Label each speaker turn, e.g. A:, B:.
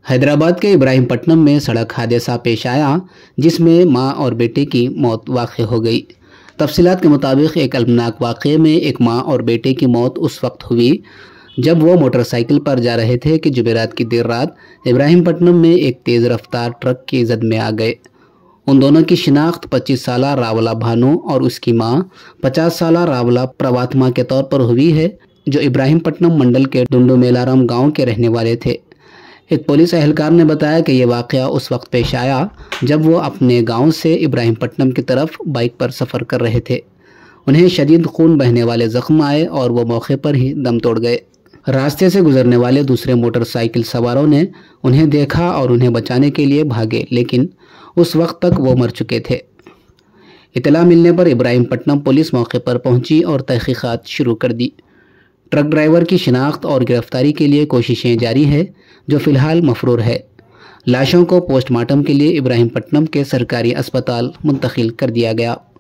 A: حیدرآباد کے ابراہیم پٹنم میں سڑک حادثہ پیش آیا جس میں ماں اور بیٹے کی موت واقع ہو گئی۔ تفصیلات کے مطابق ایک المناک واقعے میں ایک ماں اور بیٹے کی موت اس وقت ہوئی جب وہ موٹر سائیکل پر جا رہے تھے کہ جمعرات کی دیر رات ابراہیم پٹنم میں ایک تیز رفتار ٹرک کی زد میں آ گئے۔ ان دونوں کی شناخت 25 سالہ راولہ بھانو اور اس کی ماں 50 سالہ راولہ پرواتما کے طور پر ہوئی ہے، جو ابراہیم پٹنم منڈل کے ڈنڈو میلارم گاؤں کے رہنے والے تھے۔ ایک پولیس اہلکار نے بتایا کہ یہ واقعہ اس وقت پیش آیا جب وہ اپنے گاؤں سے ابراہیم پٹنم کی طرف بائک پر سفر کر رہے تھے۔ انہیں شدید خون بہنے والے زخم آئے اور وہ موقع پر ہی دم توڑ گئے۔ راستے سے گزرنے والے دوسرے موٹر سائیکل سواروں نے انہیں دیکھا اور انہیں بچانے کے لیے بھاگے، لیکن اس وقت تک وہ مر چکے تھے۔ اطلاع ملنے پر ابراہیم پٹنم پولیس موقع پر پہنچی اور تحقیقات شروع کر دی۔ ٹرک ڈرائیور کی شناخت اور گرفتاری کے لیے کوششیں جاری ہے، جو فی الحال مفرور ہے۔ لاشوں کو پوسٹ مارٹم کے لیے ابراہیم پٹنم کے سرکاری اسپتال منتقل کر دیا گیا۔